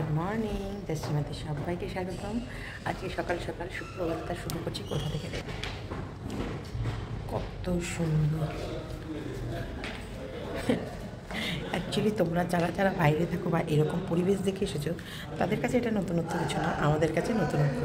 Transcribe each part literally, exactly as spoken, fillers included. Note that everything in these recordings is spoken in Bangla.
গুড মর্নিং দেশমাতে সবাইকে স্বাগতম। আজকে সকাল সকাল শুক্রবারটা শুরু করছি কোথা থেকে দেখ কত সুন্দর। অ্যাকচুয়ালি তোমরা যারা যারা বাইরে থাকো বা এরকম পরিবেশ দেখে এসেছো তাদের কাছে এটা নতুনত্ব কিছু না, আমাদের কাছে নতুনত্ব।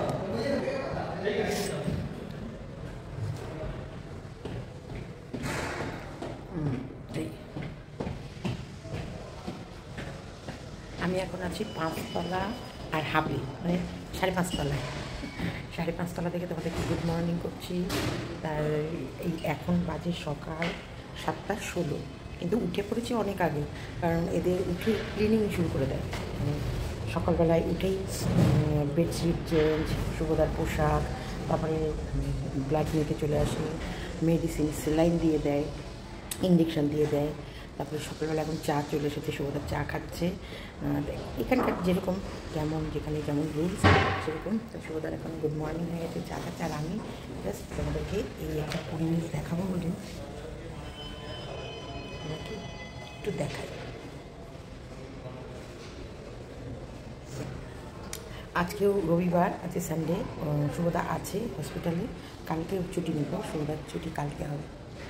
আমি এখন আছি পাঁচতলা আর হাবি, মানে সাড়ে পাঁচতলায়। সাড়ে পাঁচতলা থেকে তোমাদেরকে গুড মর্নিং করছি। তার এই এখন বাজে সকাল সাতটা ষোলো, কিন্তু উঠে পড়েছি অনেক আগে, কারণ এদের উঠে ক্লিনিং শুরু করে দেয়। মানে সকালবেলায় উঠেই বেডশিট চেঞ্জ, শুভদার পোশাক, তারপরে ব্লাড নিতে চলে আসে, মেডিসিন সেলাইন দিয়ে দেয়, ইঞ্জেকশন দিয়ে দেয়। তারপরে সকালবেলা এখন চা চলে এসেছে, শুভদার চা খাচ্ছে। এখানকার যেরকম যেমন যেখানে যেমন রুলস সেরকম। তো শুভদার এখন গুড মর্নিং হয়ে গেছে, চা খাচ্ছে। আর আমি জাস্ট তোমাদেরকে এই একটা পরিবেশ দেখাবো বলে একটু দেখাই। আজকেও রবিবার, আজকে সানডে, শুভদা আছে হসপিটালে, কালকে ছুটি নেব। শুভদার ছুটি কালকে হবে।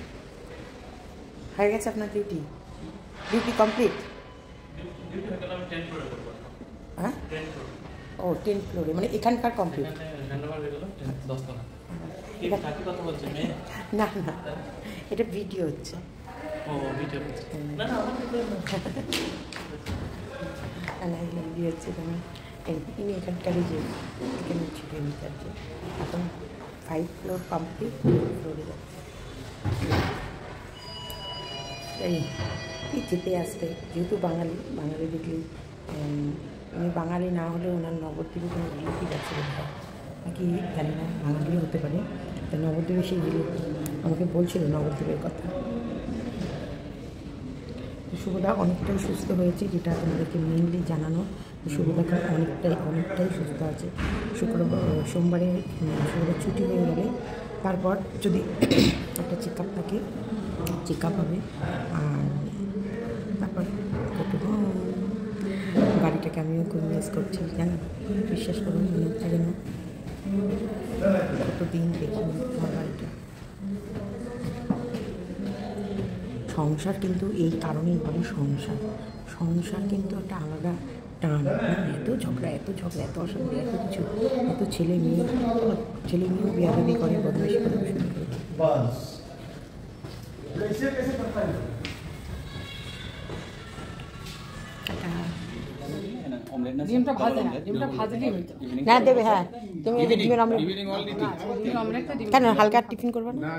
হয়ে গেছে আপনার ডিউটি? Duty complete? হ্যাঁ, ও টেন ফ্লোরে, মানে এখানকার কমপ্লিট? না না, এটা ভিডিও হচ্ছে। ভিডিও হচ্ছে তোমার। ইনি এখানকারই, যে এখানে ছুটে নিতে আছে। এখন ফাইভ ফ্লোর কমপ্লিট, ফ্লোরে যাচ্ছে। এই যেতে আসতে, যেহেতু বাঙালি, বাঙালি দেখলে উনি বাঙালি না হলে ওনার নবদ্বীপে কোনো রিলেটিভ আছে বোধহয়, নাকি জানি না, বাঙালিও হতে পারে। তা নবদ্বীপে সেই আমাকে বলছিল নবদ্বীপের কথা। শুভদা অনেকটাই সুস্থ হয়েছে, যেটা তোমাদেরকে মেনলি জানানো। শুভদাকে অনেকটাই অনেকটাই সুস্থ আছে। শুক্রবার সোমবারে শুভদার ছুটি হয়ে গেলে তারপর যদি একটা চেক আপ থাকে, চেক আপ হবে। আর তারপর বাড়িটাকে আমিও খুব মিস করছি, জানো, বিশ্বাস করুন। মনে হচ্ছে যেন কতদিন দেখিনি আমার বাড়িটা। সংসার কিন্তু এই কারণেই বলে সংসার। সংসার কিন্তু একটা আলাদা টান, এত ঝগড়া এত ঝগড়া এত অশান্তি, এত কিছু, এত ছেলে মেয়ে, ছেলে মেয়েও বিয়াদবি করে, বদমাইশি করে শুরু করে। না দেবে, হ্যাঁ তুমি ডিমের অমলেট কেন হালকা টিফিন করবে না?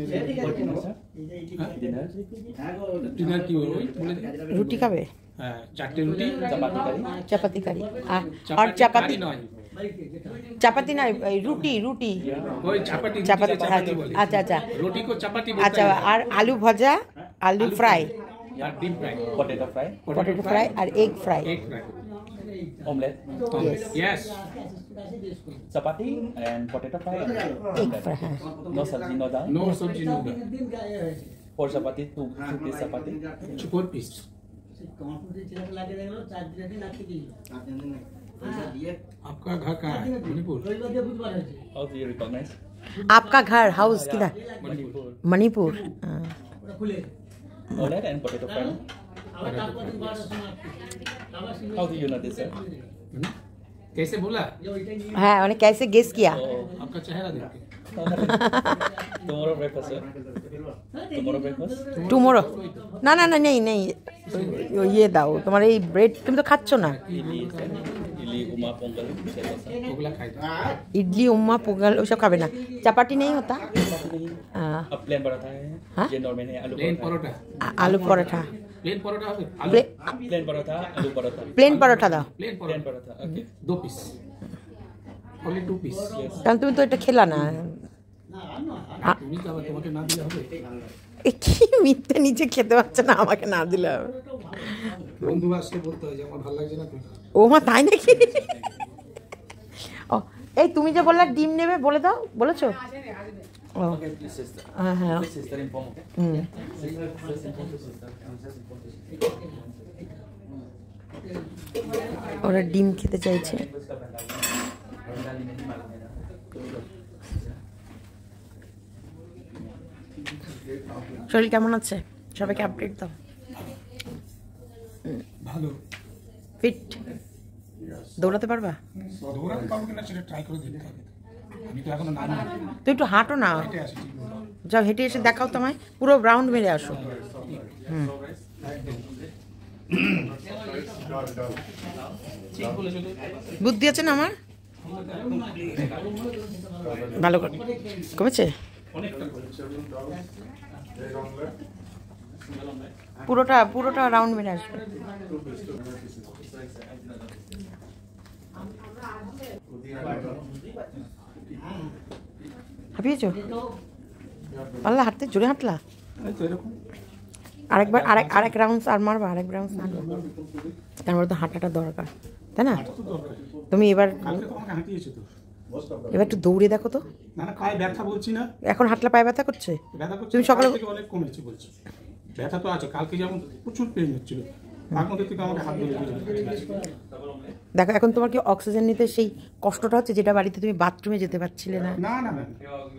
রুটি খাবে? চারটে রুটি, চাপাতি কারি। আর চাপাতি চাপাতি না, রুটি রুটি চাপাতি। আচ্ছা আচ্ছা আচ্ছা। আর আলু ভাজা, আলু fry, potato fry, potato fry আর egg fry, omelette, yes, chapati and potato fry, egg fry. হ্যাঁ, no sabji, no dal, no sabji, no dal, four chapati, two two piece chapati, four piece. आपका घर कहाँ है? Manipur. how do you recognize? आपका घर हाउस किधर? Manipur. Manipur. Omelette and potato fry. How do you know this, sir? कैसे बोला? हाँ, उन्हें कैसे गेस किया? Oh, आपका चेहरा देख के। tomorrow breakfast, sir. Tomorrow breakfast. Tomorrow? ना ना ना, नहीं नहीं, ये दाओ तुम्हारे ब्रेड, तुम तो खाচ্ছো না। Idli, idli, umma, pongal, पोगला खाए थे। इडली उम्मा पोगल वो सब खावे ना। चपाती नहीं होता? हाँ, अब प्लेन पराठा है, हाँ? ये नॉर्मल है, आलू प्लेन पराठा, परोठा, आ- आलू पराठा, प्लेन परोठा হবে? আলু play- plain paratha, aloo paratha, plain paratha दाও। Plain plain paratha paratha, okay. दो piece, only two piece। Yes. কারণ তুমি তো এটা খেলা না। তুমি তো আবার তোমাকে না দিলে হবে? এ কি মিথ্যে নিচে খেতে পারছে না, আমাকে না দিলে হবে? বন্ধু আসলে বলতে হয় যে আমার ভালো লাগছে না তো। ও মা, তাই নাকি? ও এই তুমি যে বললা ডিম নেবে, বলে দাও, বলেছো? ও Okay, please sister. হ্যাঁ হ্যাঁ। Please sister inform, okay? Hmm. Sister, just inform to sister. Just inform to sister. ওরা ডিম খেতে চাইছে। শরীর কেমন আছে? সবাইকে আপডেট দাও। ভালো। ফিট? দৌড়াতে পারবা? দৌড়াতে পারবো কিনা সেটা ট্রাই করে দেখতে হবে। আমি তো এখনো নামি। তুই একটু হাঁটো না। হেঁটে আসি ঠিক মতো। যাও হেঁটে এসে দেখাও তোমায়, পুরো রাউন্ড মেরে আসো। হুম বুদ্ধি আছে না আমার? ভালো করে কমেছে? পুরোটা পুরোটা রাউন্ড মেরে আসবে। হাঁপিয়েছো? পারলা হাঁটতে? জোরে হাঁটলা? আরেকবার আরেক আরেক রাউন্ড আর মারবা? আরেক রাউন্ড মারবা? তারপরে তো হাঁটাটা দরকার, তাই না? তুমি এবার এবার একটু দৌড়ে দেখো তো। না না পায়ে ব্যথা বলছি না। এখন হাঁটলে পায়ে ব্যথা করছে? ব্যথা করছে। তুমি সকালে অনেক কমেছে বলছি। ব্যথা তো আছে, কালকে যেমন প্রচুর পেইন হচ্ছিল, তার মধ্যে থেকে আমাকে হাত ধরে দেখো এখন তোমার কি অক্সিজেন নিতে সেই কষ্টটা হচ্ছে যেটা বাড়িতে তুমি বাথরুমে যেতে পারছিলে না? না না না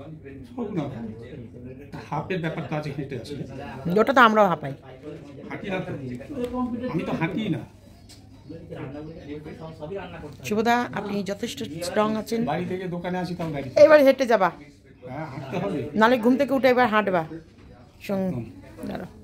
হাফের ব্যাপারটা আছে, হেঁটে আছে। ওটা তো আমরাও হাঁপাই। হাঁটি না তো, আমি তো হাঁটি না। শুভদা আপনি যথেষ্ট স্ট্রং আছেন। বাড়ি থেকে দোকানে আসি তাও গাড়ি। এবার হেঁটে যাবা, হ্যাঁ হাঁটতে হবে। নালে ঘুম থেকে উঠে এবার হাঁটবা। সঙ্গে দাঁড়াও।